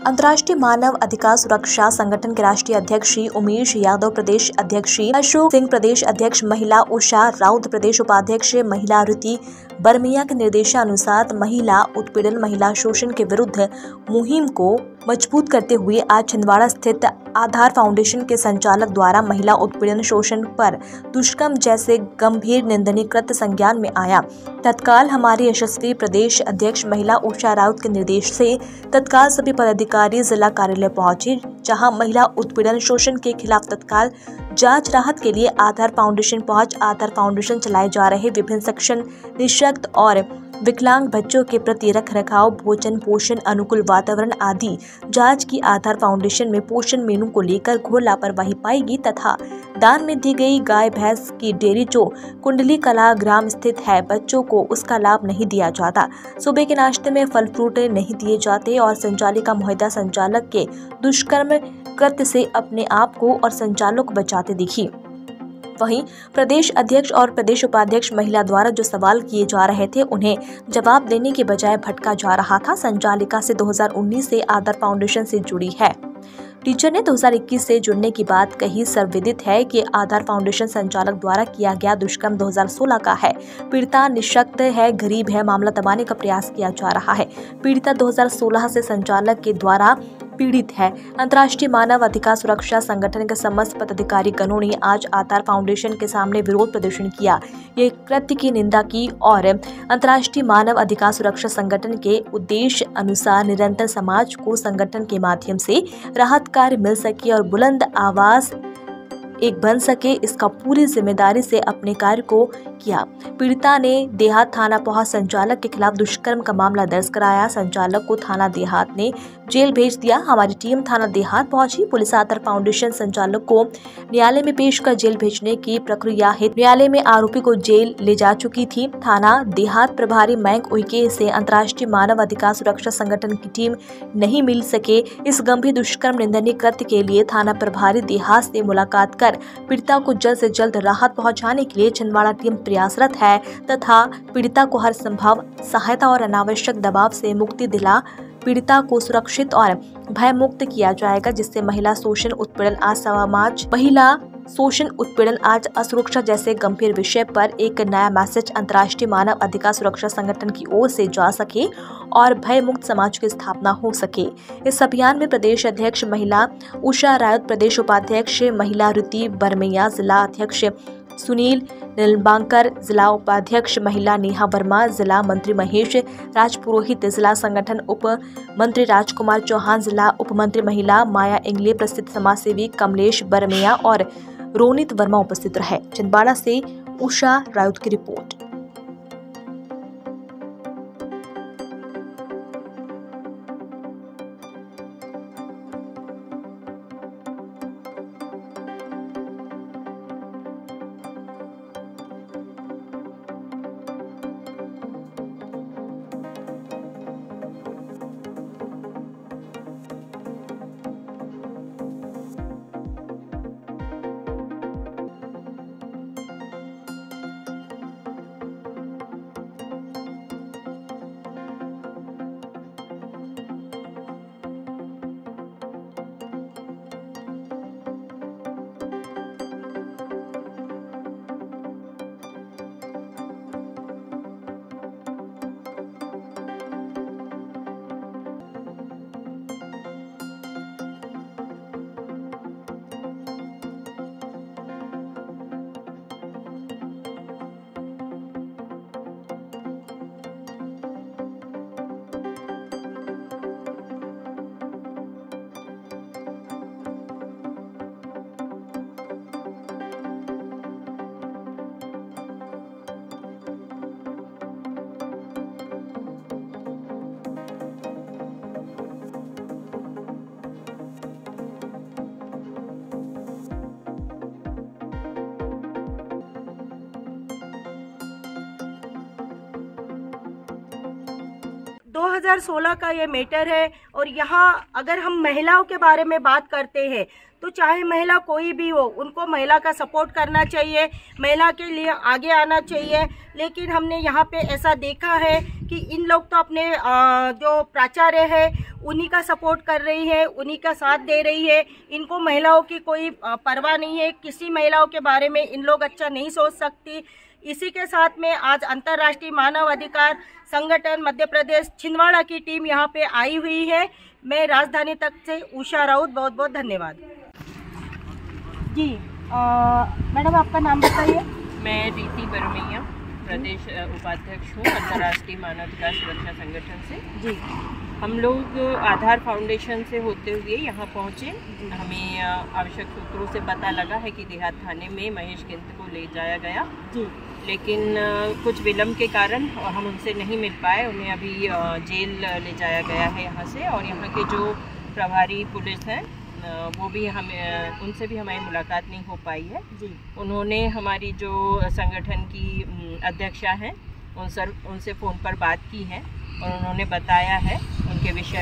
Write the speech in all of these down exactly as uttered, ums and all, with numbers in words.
अंतर्राष्ट्रीय मानव अधिकार सुरक्षा संगठन के राष्ट्रीय अध्यक्ष श्री उमेश यादव, प्रदेश अध्यक्ष श्री अशोक सिंह, प्रदेश अध्यक्ष महिला उषा राउत, प्रदेश उपाध्यक्ष महिला ऋति बरमिया के निर्देशानुसार महिला उत्पीड़न, महिला शोषण के विरुद्ध मुहिम को मजबूत करते हुए आज छिंदवाड़ा स्थित आधार फाउंडेशन के संचालक द्वारा महिला उत्पीड़न, शोषण पर दुष्कर्म जैसे गंभीर निंदनीय कृत्य संज्ञान में आया। तत्काल हमारी यशस्वी प्रदेश अध्यक्ष महिला उषा राउत के निर्देश से तत्काल सभी पदाधिकारी जिला कार्यालय पहुंचे, जहां महिला उत्पीड़न, शोषण के खिलाफ तत्काल जांच राहत के लिए आधार फाउंडेशन पहुंच आधार फाउंडेशन चलाए जा रहे विभिन्न सेक्शन निःशक्त और विकलांग बच्चों के प्रति रख रखाव, भोजन, पोषण, अनुकूल वातावरण आदि जांच की आधार फाउंडेशन में पोषण मेनू को लेकर घोर लापरवाही पाई गई तथा दान में दी गई गाय भैंस की डेयरी जो कुंडली कला ग्राम स्थित है, बच्चों को उसका लाभ नहीं दिया जाता। सुबह के नाश्ते में फल फ्रूट नहीं दिए जाते और संचालिका मुहिदा संचालक के दुष्कर्म कृत्य से अपने आप को और संचालक को बचाते दिखी। वहीं प्रदेश अध्यक्ष और प्रदेश उपाध्यक्ष महिला द्वारा जो सवाल किए जा रहे थे उन्हें जवाब देने के बजाय भटका जा रहा था। संचालिका से दो हज़ार उन्नीस से आधार फाउंडेशन से जुड़ी है। टीचर ने दो हज़ार इक्कीस से जुड़ने की बात कही। सर्वविदित है कि आधार फाउंडेशन संचालक द्वारा किया गया दुष्कर्म दो हज़ार सोलह का है। पीड़िता निःशक्त है, गरीब है, मामला दबाने का प्रयास किया जा रहा है। पीड़िता दो हज़ार सोलह से संचालक के द्वारा पीड़ित है। अंतर्राष्ट्रीय मानव अधिकार सुरक्षा संगठन के समस्त पदाधिकारी गणों ने आज आधार फाउंडेशन के सामने विरोध प्रदर्शन किया। ये कृत्य की निंदा की और अंतर्राष्ट्रीय मानव अधिकार सुरक्षा संगठन के उद्देश्य अनुसार निरंतर समाज को संगठन के माध्यम से राहत कार्य मिल सके और बुलंद आवाज एक बन सके, इसका पूरी जिम्मेदारी से अपने कार्य को किया। पीड़िता ने देहात थाना पहुंच संचालक के खिलाफ दुष्कर्म का मामला दर्ज कराया। संचालक को थाना देहात ने जेल भेज दिया। हमारी टीम थाना देहात पहुंची। पुलिस आधार फाउंडेशन संचालक को न्यायालय में पेश कर जेल भेजने की प्रक्रिया हेतु न्यायालय में आरोपी को जेल ले जा चुकी थी। थाना देहात प्रभारी मयंक उइके से अंतर्राष्ट्रीय मानव अधिकार सुरक्षा संगठन की टीम नहीं मिल सके। इस गंभीर दुष्कर्म निंदनीय कृत्य के लिए थाना प्रभारी देहात से मुलाकात कर पीड़िता को जल्द से जल्द राहत पहुंचाने के लिए छिंदवाड़ा टीम प्रयासरत है तथा पीड़िता को हर संभव सहायता और अनावश्यक दबाव से मुक्ति दिला पीड़िता को सुरक्षित और भय मुक्त किया जाएगा, जिससे महिला शोषण उत्पीड़न आज समाज महिला शोषण उत्पीड़न आज असुरक्षा जैसे गंभीर विषय पर एक नया मैसेज अंतर्राष्ट्रीय मानव अधिकार सुरक्षा संगठन की ओर से जा सके और भय मुक्त समाज की स्थापना हो सके। इस अभियान में प्रदेश अध्यक्ष महिला उषा राउत, प्रदेश उपाध्यक्ष महिला ऋति बरमिया, जिला अध्यक्ष सुनील नीलबांकर, जिला उपाध्यक्ष महिला नेहा वर्मा, जिला मंत्री महेश राजपुरोहित, जिला संगठन उप मंत्री राजकुमार चौहान, जिला उप मंत्री महिला माया इंगले, प्रसिद्ध समाज सेवी कमलेश बरमिया और रोनित वर्मा उपस्थित रहे। छिंदवाड़ा से उषा राउत की रिपोर्ट। दो हज़ार सोलह का ये मैटर है और यहाँ अगर हम महिलाओं के बारे में बात करते हैं तो चाहे महिला कोई भी हो, उनको महिला का सपोर्ट करना चाहिए, महिला के लिए आगे आना चाहिए। लेकिन हमने यहाँ पे ऐसा देखा है कि इन लोग तो अपने जो प्राचार्य है उन्हीं का सपोर्ट कर रही है, उन्हीं का साथ दे रही है। इनको महिलाओं की कोई परवाह नहीं है, किसी महिलाओं के बारे में इन लोग अच्छा नहीं सोच सकती। इसी के साथ में आज अंतर्राष्ट्रीय मानव अधिकार संगठन मध्य प्रदेश छिंदवाड़ा की टीम यहाँ पे आई हुई है। मैं राजधानी तक से उषा राउत, बहुत बहुत धन्यवाद जी। मैडम आपका नाम बताइए। मैं रीति बरमैया प्रदेश उपाध्यक्ष हूँ अंतर्राष्ट्रीय मानवाधिकार सुरक्षा संगठन से जी। हम लोग आधार फाउंडेशन से होते हुए यहाँ पहुँचे। हमें आवश्यक सूत्रों से पता लगा है कि देहात थाने में महेश गिंत को ले जाया गया जी, लेकिन कुछ विलम्ब के कारण हम उनसे नहीं मिल पाए। उन्हें अभी जेल ले जाया गया है यहाँ से, और यहाँ के जो प्रभारी पुलिस हैं वो भी हमें उनसे भी हमारी मुलाकात नहीं हो पाई है जी। उन्होंने हमारी जो संगठन की अध्यक्षा हैं उन सर उनसे फ़ोन पर बात की है और उन्होंने बताया है उनके विषय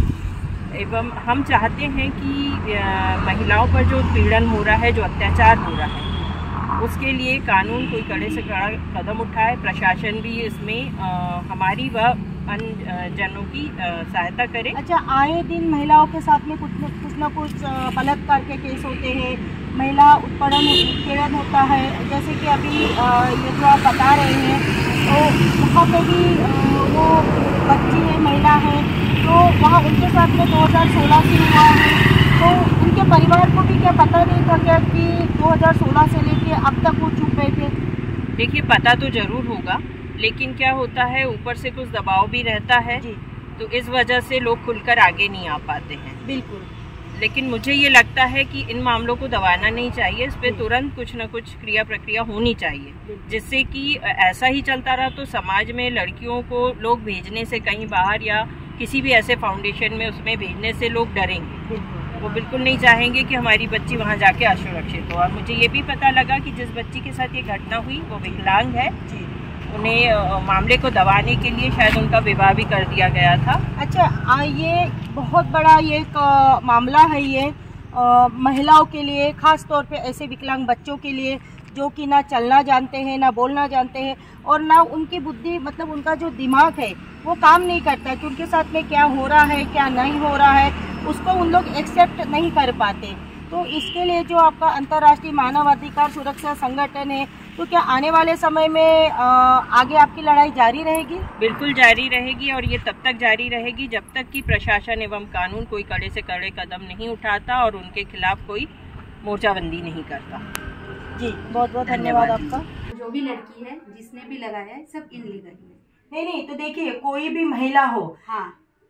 में। एवं हम चाहते हैं कि महिलाओं पर जो पीड़न हो रहा है, जो अत्याचार हो रहा है, उसके लिए कानून कोई कड़े से कड़ा कदम उठाए। प्रशासन भी इसमें आ, हमारी व अन्य जनों की सहायता करे। अच्छा, आए दिन महिलाओं के साथ में कुछ न कुछ न कुछ बलात्कार के केस होते हैं, महिला उत्पीड़न उत्पीड़न होता है। जैसे कि अभी ये जो आप बता रहे हैं, तो वहाँ पे भी वो बच्ची है, महिला है, तो वहाँ उनके साथ में दो हज़ार सोलह से हुआ है। तो उनके परिवार को भी क्या पता नहीं था क्या कि दो हज़ार सोलह से लेके अब तक वो चुप रहे थे? देखिए, पता तो जरूर होगा, लेकिन क्या होता है ऊपर से कुछ दबाव भी रहता है जी। तो इस वजह से लोग खुलकर आगे नहीं आ पाते हैं। बिल्कुल। लेकिन मुझे ये लगता है कि इन मामलों को दबाना नहीं चाहिए, इस पे तुरंत कुछ न कुछ क्रिया प्रक्रिया होनी चाहिए, जिससे कि ऐसा ही चलता रहा तो समाज में लड़कियों को लोग भेजने से कहीं बाहर या किसी भी ऐसे फाउंडेशन में उसमें भेजने से लोग डरेंगे। वो बिल्कुल नहीं चाहेंगे कि हमारी बच्ची वहाँ जाके असुरक्षित हो। और मुझे ये भी पता लगा कि जिस बच्ची के साथ ये घटना हुई वो विकलांग है जी। उन्हें मामले को दबाने के लिए शायद उनका विवाह भी कर दिया गया था। अच्छा, आ, ये बहुत बड़ा ये एक आ, मामला है ये आ, महिलाओं के लिए, खास तौर पे ऐसे विकलांग बच्चों के लिए जो कि ना चलना जानते हैं, ना बोलना जानते हैं, और ना उनकी बुद्धि, मतलब उनका जो दिमाग है वो काम नहीं करता कि उनके साथ में क्या हो रहा है, क्या नहीं हो रहा है, उसको उन लोग एक्सेप्ट नहीं कर पाते। तो इसके लिए जो आपका अंतर्राष्ट्रीय मानवाधिकार सुरक्षा संगठन है, तो क्या आने वाले समय में आ, आगे आपकी लड़ाई जारी रहेगी? बिल्कुल जारी रहेगी, और ये तब तक जारी रहेगी जब तक कि प्रशासन एवं कानून कोई कड़े से कड़े कदम नहीं उठाता और उनके खिलाफ कोई मोर्चाबंदी नहीं करता जी। बहुत बहुत धन्यवाद आपका। जो भी लड़की है जिसने भी लगाया है सब इनलीगल है। नहीं नहीं, तो देखिए, कोई भी महिला हो, हाँ,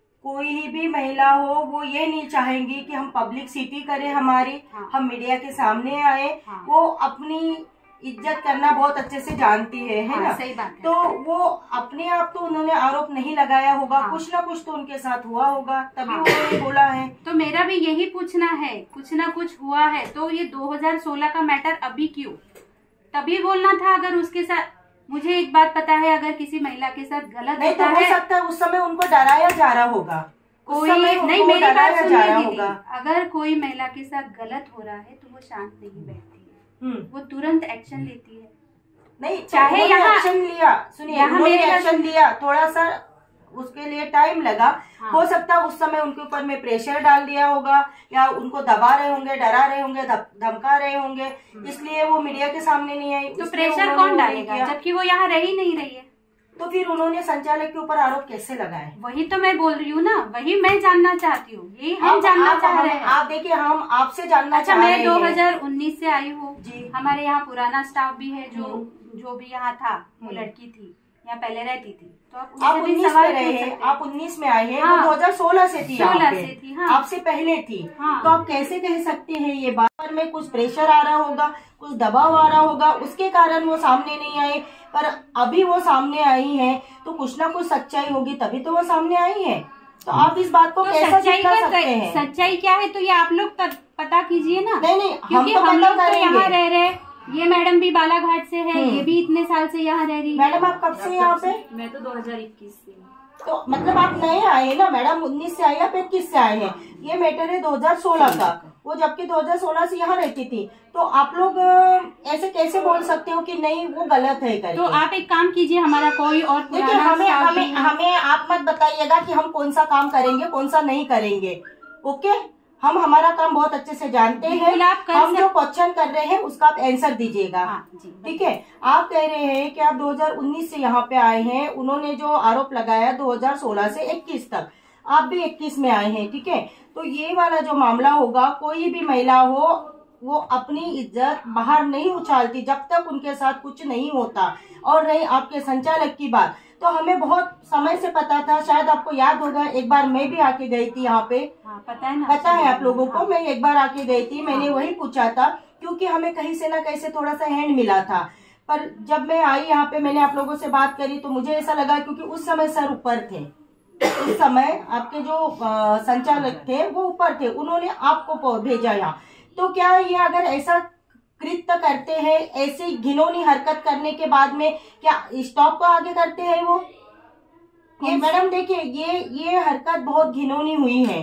कोई भी महिला हो, वो ये नहीं चाहेंगी कि हम पब्लिसिटी करें हमारी, हाँ, हम मीडिया के सामने आए, हाँ, वो अपनी इज्जत करना बहुत अच्छे से जानती है, है हाँ, ना? सही बात है। तो वो अपने आप तो उन्होंने आरोप नहीं लगाया होगा, हाँ, कुछ ना कुछ तो उनके साथ हुआ होगा, तभी हाँ, उन्होंने बोला है। तो मेरा भी यही पूछना है, कुछ ना कुछ हुआ है तो ये दो हज़ार सोलह का मैटर अभी क्यों? तभी बोलना था। अगर उसके साथ, मुझे एक बात पता है, अगर किसी महिला के साथ गलत नहीं होता तो हो है, सकता है उस समय उनको डराया जा रहा होगा, कोई नहीं, मेरी बात सुनिए दीदी, अगर कोई महिला के साथ गलत हो रहा है तो वो शांत नहीं बैठती है, वो तुरंत एक्शन लेती है। नहीं, चाहे यहाँ एक्शन लिया, सुनिए, यहाँ मेरे एक्शन लिया, थोड़ा सा उसके लिए टाइम लगा, हाँ, हो सकता है उस समय उनके ऊपर में प्रेशर डाल दिया होगा, या उनको दबा रहे होंगे, डरा रहे होंगे, धमका रहे होंगे, इसलिए वो मीडिया के सामने नहीं आई। तो प्रेशर कौन डालेगा जबकि वो यहाँ रह ही नहीं रही है? तो फिर उन्होंने संचालक के ऊपर आरोप कैसे लगाए? वही तो मैं बोल रही हूँ ना, वही मैं जानना चाहती हूँ, यही हम जानना चाह रहे हैं। आप देखिए, हम आपसे जानना अच्छा, चाह रहे हैं। मैं दो हज़ार उन्नीस से आई हूँ जी। हमारे यहाँ पुराना स्टाफ भी है, जो जो भी यहाँ था, वो लड़की थी, यहाँ पहले रहती थी। तो आप आप उन्नीस में रहे हैं, आप उन्नीस में आए हैं, हाँ, वो दो हज़ार सोलह से थी, सोलह से थी, हाँ, आपसे पहले थी, हाँ, तो आप कैसे कह सकते हैं ये बात में कुछ प्रेशर आ रहा होगा, कुछ दबाव आ रहा होगा, उसके कारण वो सामने नहीं आए, पर अभी वो सामने आई हैं तो कुछ ना कुछ सच्चाई होगी, तभी तो वो सामने आई है। तो आप इस बात को तो कैसे दिखा सकते हैं? सच्चाई क्या है तो ये आप लोग पता कीजिए ना। नहीं नहीं, क्योंकि हम, हम लोग तो यहाँ रह रहे, ये मैडम भी बालाघाट से है, ये भी इतने साल से यहाँ रह रही है। मैडम आप कब से यहाँ पे? मैं तो दो हज़ार इक्कीस से। तो मतलब आप नए आए ना मैडम, उन्नीस से आए या फिर इक्कीस से आए हैं? ये मैटर है दो हज़ार सोलह का, वो जबकि दो हज़ार सोलह से यहाँ रहती थी। तो आप लोग ऐसे कैसे बोल सकते हो कि नहीं वो गलत है करके? तो आप एक काम कीजिए, हमारा कोई और देखिए, हमें हमें हमें आप मत बताइएगा कि हम कौन सा काम करेंगे कौन सा नहीं करेंगे। ओके, हम हमारा काम बहुत अच्छे से जानते हैं। हम जो क्वेश्चन कर रहे हैं उसका आप आंसर दीजिएगा, ठीक है? आप कह रहे हैं कि आप दो हज़ार उन्नीस से यहाँ पे आए हैं, उन्होंने जो आरोप लगाया दो हज़ार सोलह से इक्कीस तक, आप भी इक्कीस में आए हैं, ठीक है? तो ये वाला जो मामला होगा, कोई भी महिला हो वो अपनी इज्जत बाहर नहीं उछालती जब तक उनके साथ कुछ नहीं होता। और रही आपके संचालक की बात, तो हमें बहुत समय से पता था, शायद आपको याद होगा, एक बार मैं भी आके गई थी यहाँ पे। हाँ, पता है ना, पता है आप लोगों को। मैं एक बार आके गई थी, मैंने वही पूछा था क्योंकि हमें कहीं से ना कहीं से थोड़ा सा हैंड मिला था। पर जब मैं आई यहाँ पे, मैंने आप लोगों से बात करी तो मुझे ऐसा लगा, क्योंकि उस समय सर ऊपर थे, उस समय आपके जो संचालक थे वो ऊपर थे, उन्होंने आपको भेजा यहाँ। तो क्या ये अगर ऐसा कृत्य करते हैं, ऐसी घिनौनी हरकत करने के बाद में क्या स्टॉप को आगे करते हैं वो? ये मैडम देखिए, ये ये हरकत बहुत घिनौनी हुई है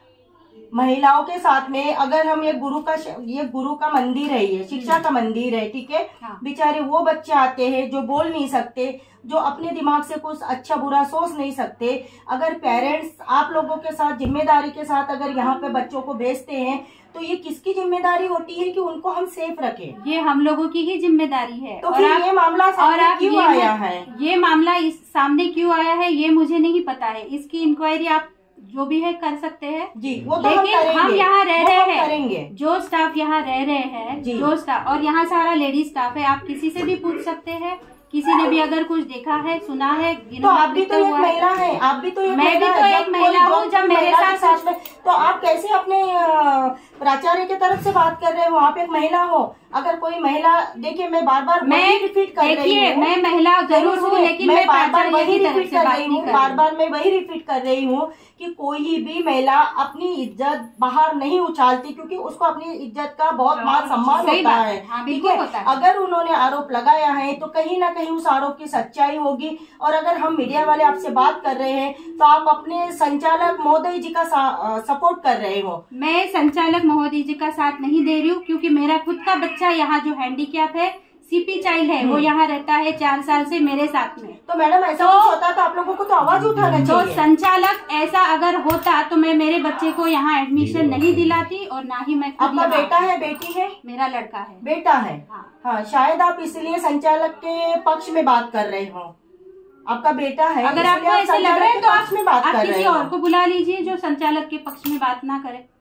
महिलाओं के साथ में। अगर हम ये गुरु का ये गुरु का मंदिर है, ये शिक्षा का मंदिर है, ठीक है? हाँ। बेचारे वो बच्चे आते हैं जो बोल नहीं सकते, जो अपने दिमाग से कुछ अच्छा बुरा सोच नहीं सकते। अगर पेरेंट्स आप लोगों के साथ जिम्मेदारी के साथ अगर यहाँ पे बच्चों को भेजते हैं तो ये किसकी जिम्मेदारी होती है कि उनको हम सेफ रखें? ये हम लोगों की ही जिम्मेदारी है। तो फिर ये मामला सामने क्यों आया है? ये मामला इस सामने क्यों आया है ये मुझे नहीं पता है। इसकी इंक्वायरी आप जो भी है कर सकते हैं जी, वो तो लेकिन हम, हम यहाँ रह रहे हैं, जो स्टाफ यहाँ रह रहे हैं, जो स्टाफ, और यहाँ सारा लेडीज स्टाफ है, आप किसी से भी पूछ सकते हैं। किसी ने भी अगर कुछ देखा है, सुना है, तो आप भी तो एक महिला है, आप भी तो एक मैं भी तो एक महिला हूँ। जब मेरे साथ साथ में, तो आप कैसे अपने प्राचार्य की तरफ से बात कर रहे हो? आप एक महिला हो। अगर कोई महिला, देखिए मैं बार बार मैं रिपीट कर रही हूँ, मैं महिला जरूर हूँ, लेकिन मैं बार बार वही तरफ रिपीट से कर बात रही नहीं हूँ, कर बार बार मैं वही रिपीट कर रही हूँ कि कोई भी महिला अपनी इज्जत बाहर नहीं उछालती, क्योंकि उसको अपनी इज्जत का बहुत मान सम्मान होता है, ठीक है? अगर उन्होंने आरोप लगाया है तो कहीं ना कहीं उस आरोप की सच्चाई होगी। और अगर हम मीडिया वाले आपसे बात कर रहे हैं तो आप अपने संचालक महोदय जी का सपोर्ट कर रहे हो। मैं संचालक महोदय जी का साथ नहीं दे रही हूँ, क्योंकि मेरा खुद का बच्चा यहाँ जो हैंडीकैप है, सीपी चाइल्ड है, वो यहाँ रहता है चार साल से मेरे साथ में। तो मैडम ऐसा तो, होता तो आप लोगों को तो आवाज उठाना चाहिए। तो संचालक ऐसा अगर होता तो मैं मेरे बच्चे को यहाँ एडमिशन नहीं दिलाती, और ना ही मैं। आपका बेटा है, बेटी है? मेरा लड़का है। बेटा है, हाँ, हाँ। शायद आप इसलिए संचालक के पक्ष में बात कर रहे हो। आपका बेटा है, अगर आपको ऐसे लग रहा है तो आप में बात आप कर किसी और को बुला लीजिए जो संचालक के पक्ष में बात ना करे।